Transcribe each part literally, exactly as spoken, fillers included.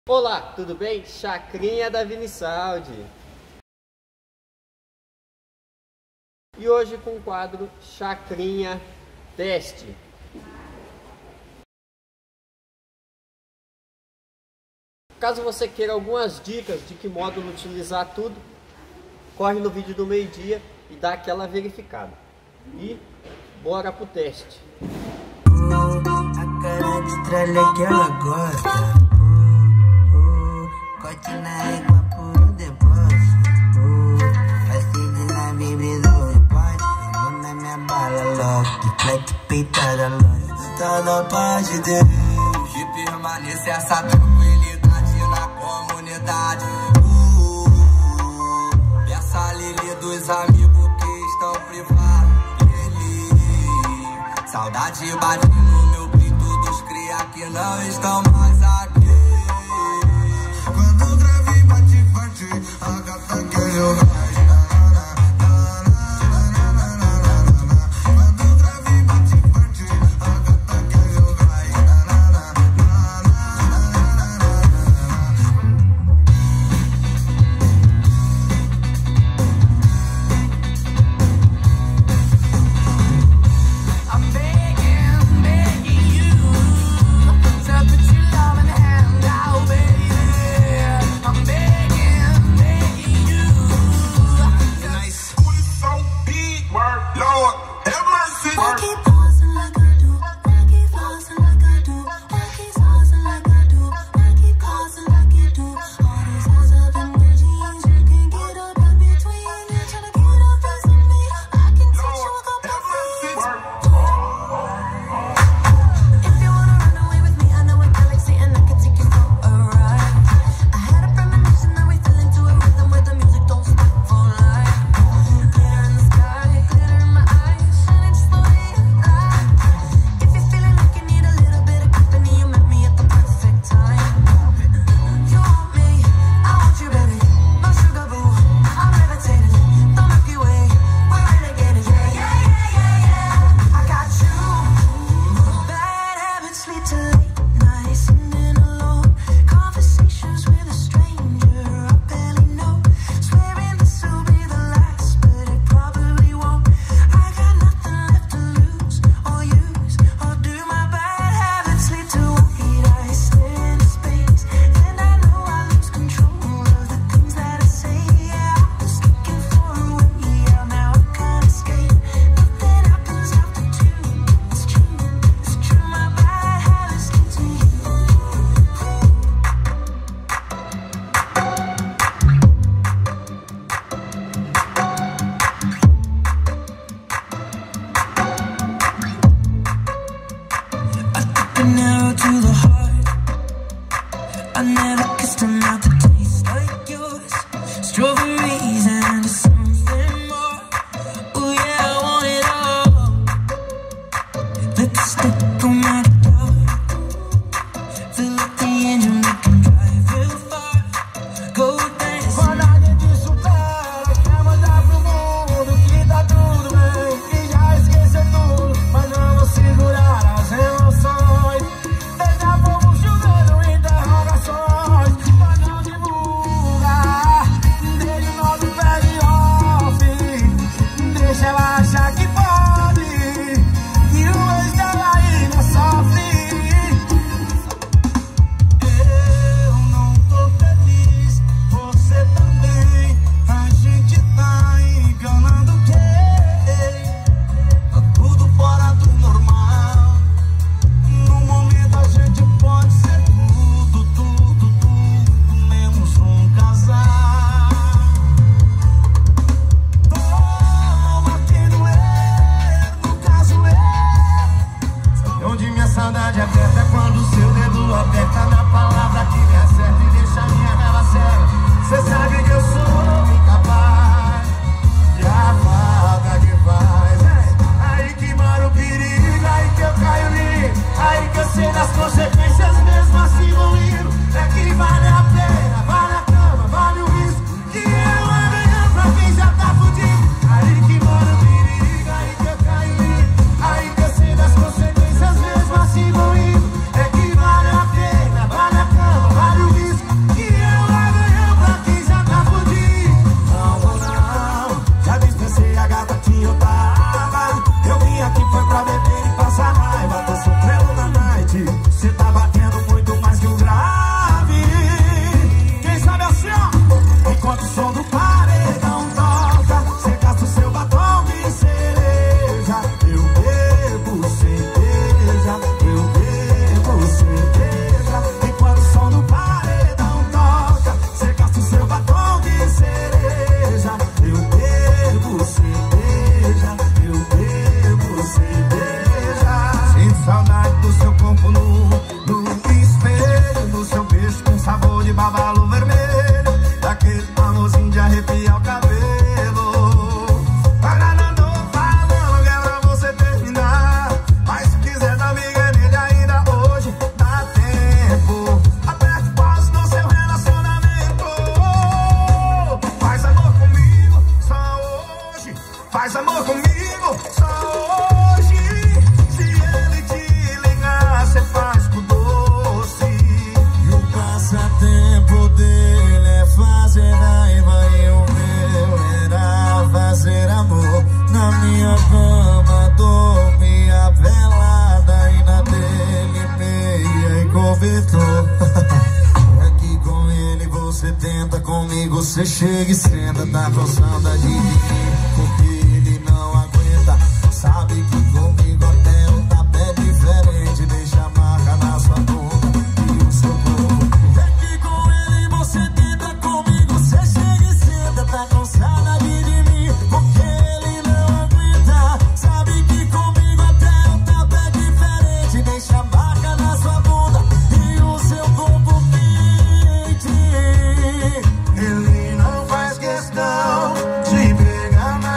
Olá, tudo bem? Chacrinha da Vinisaldi. E hoje com o quadro Chacrinha Teste. Caso você queira algumas dicas de que módulo utilizar tudo, corre no vídeo do meio-dia e dá aquela verificada. E bora pro teste. A cara de tralha que ela gosta. Corte na égua por um depósito. Acende na bebida do repórter. Vou na minha bala logo. Black peitada logo. Toda paz de Deus. E permanece essa tranquilidade na comunidade. uh, E essa Lili dos amigos que estão privados. Ele, saudade bate no meu peito dos cria que não estão mais aqui. Quando o grave bate forte, a gata quer jogar. Quando o grave bate forte, a gata quer jogar. I'm begging, begging you to put your loving hand out, baby. I'm begging, begging you. Nice. Booty so big, word, Lord, have mercy. I keep pausing like I do. I keep pausing like I do. I keep pausing like I do. I keep pausing like you do. All these eyes up in your jeans, you can get up in between. You're trying to get up in some me. I can touch you with a feet. If you wanna run away with me, I know a galaxy and I can take you for a ride. I had a premonition that we fell into a rhythm where the music don't stop for life. Glitter in the sky, glitter in my eyes, shining just the way you like. If you're feeling like you need a little bit of company, you met me at the perfect time. You want me, I want you, baby. My sugar boo, I'm levitating. The Milky Way, we're renegading. Yeah, yeah, yeah, yeah, yeah. I got you. Bad habits lead to late nights, sitting alone. Conversations with a stranger I barely know. Swearing this will be the last, but it probably won't. I got nothing left to lose or use or do. My bad habits lead to white eyes staring into space, and I know I lose control of the things that I say. Yeah, I was looking for a way out, now I can't escape. Nothing happens after two. It's true, it's true. My bad habits lead to you. I took an arrow to the heart. I never kissed a mouth that tastes like yours. Strawberries and something more. Oh yeah, I want it all. Lipstick on my door. Fill up the engine, we can drive real far. Go dance. Vontade de super, quer mandar pro mundo que tá tudo bem, que já esqueceu tudo, mas vamos segurar as emoções. Deixa fogo chovendo, interrogações, mas não divulga. Dele cavalo vermelho, daquele amorzinho de arrepiar o cabelo. Agora não tô falando que é pra você terminar, mas se quiser dar miga nele ainda hoje dá tempo. Aperte o passo no seu relacionamento. Faz amor comigo só hoje, faz amor comigo só hoje. Se ele te ligar, cê faz com doce. E o passatempo dele é fazer raiva e o meu era fazer amor. Na minha cama dormia pelada e na dele meia e cobertor. É que com ele você tenta, comigo você chega e senta. Tá com saudade de mim, porque ele não aguenta. Sabe que comigo até o tapa é diferente. Deixa a marca na sua boca e o seu corpo. É que com ele você tenta, comigo você chega e senta. Tá com saudade de mim, porque ele não aguenta. Sabe que comigo até o tapa é diferente. Deixa a marca na sua bunda e o seu corpo quente. Ele não faz questão de pegar na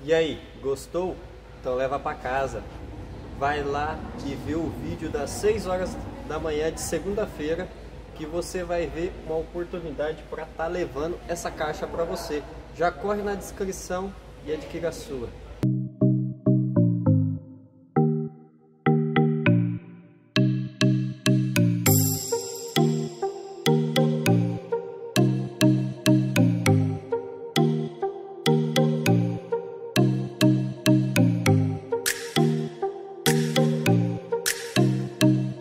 E aí, gostou? Então leva para casa. Vai lá e vê o vídeo das seis horas da manhã de segunda-feira, que você vai ver uma oportunidade para estar levando essa caixa para você. Já corre na descrição e adquira a sua.